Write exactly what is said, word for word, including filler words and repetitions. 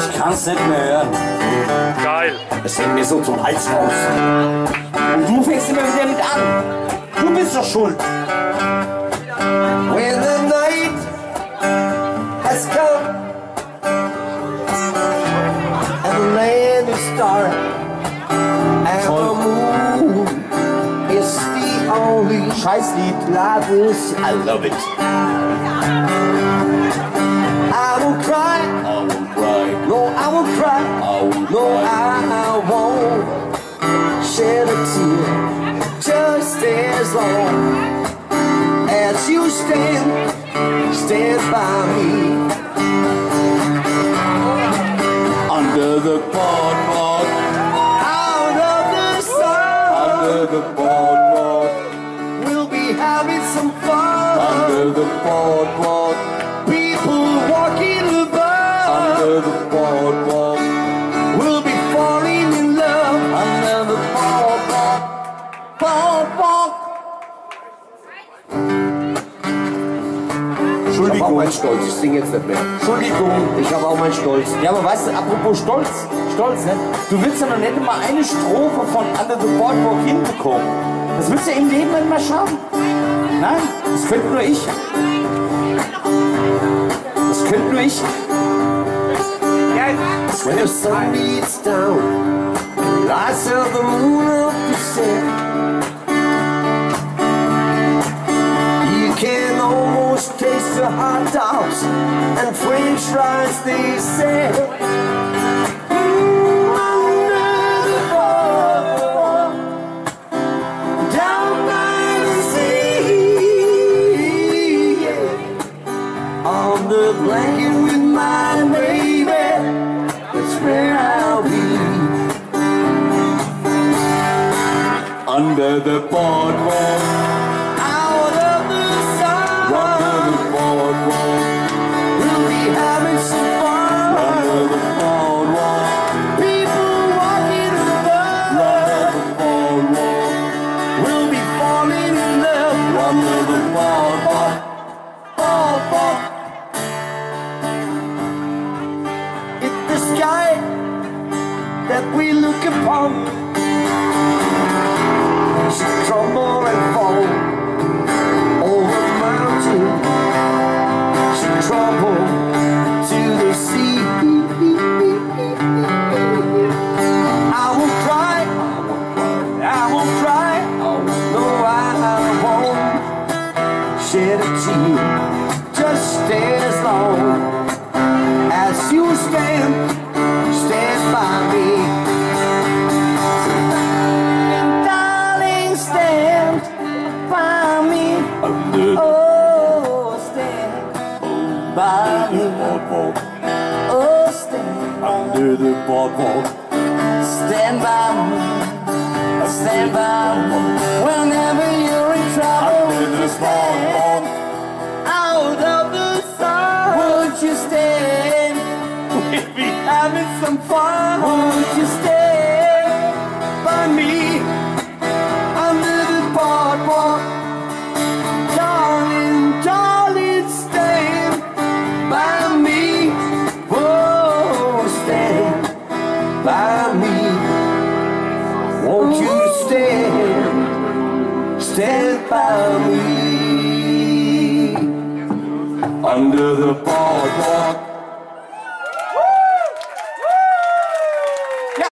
Ich kann's nicht mehr hören. Geil. Es hängt mir so zum Hals raus. Und du fängst immer wieder mit an. Du bist doch schuld. When the night has come and the land is dark and the moon is the only Scheißlied. light we'll see. I love it. I won't cry, I won't cry. no I won't cry, I won't no cry. I won't shed a tear just as long as you stand, stand by me. Under the boardwalk. Out of the sun, Under the boardwalk. we'll be having some fun. Under the boardwalk. People walking above, Under the boardwalk. we'll be falling in love. Under the boardwalk. Boardwalk. Ich habe auch Entschuldigung. meinen Stolz, ich singe jetzt nicht mehr. Entschuldigung. Ich habe auch meinen Stolz. Ja, aber weißt du, apropos Stolz, Stolz, ne? Du willst ja noch nicht mal eine Strophe von Under the Boardwalk hinbekommen. Das willst du ja im Leben nicht mal schaffen. Nein, das könnte nur ich. Das könnte nur ich. When the sun beats down, lights of the moon up the set, you can almost taste the hot dogs and French fries they say. Mm, under the boardwalk, down by the sea, yeah. On the blanket with my baby, that's where I'll be. Under the boardwalk. Out of the sun, Under the boardwalk. we'll be having some fun. Under the boardwalk. People walking above, Under the boardwalk. we'll be falling in love. Under the boardwalk. Boardwalk. If the sky that we look upon should crumble and fall over the mountain, should crumble to the sea, I won't cry, I won't cry, no I won't shed a tear, just as long as you stand, stand by me. Darling, stand by me. Under the Oh, stand by me. boardwalk. Oh, stand, Under the boardwalk. stand by me. Stand by me. Whenever you're in trouble, Under the stand boardwalk. out of the sun. Won't you stand? We'll be having some fun. Won't you stand by me under the boardwalk? Darling, darling, stand by me. Oh, stand by me. Won't you stand, stand by me? Under the boardwalk.